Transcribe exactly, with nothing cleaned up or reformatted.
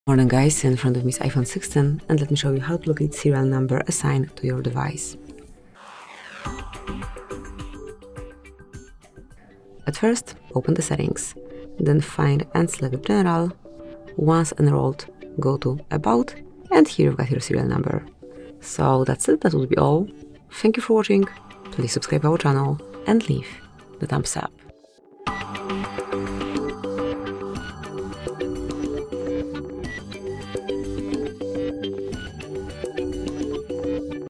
Morning guys, in front of me is iPhone sixteen and let me show you how to locate serial number assigned to your device. At first, open the settings, then find and select General. Once enrolled, go to About, and here you've got your serial number. So that's it, that would be all. Thank you for watching, please subscribe our channel and leave the thumbs up.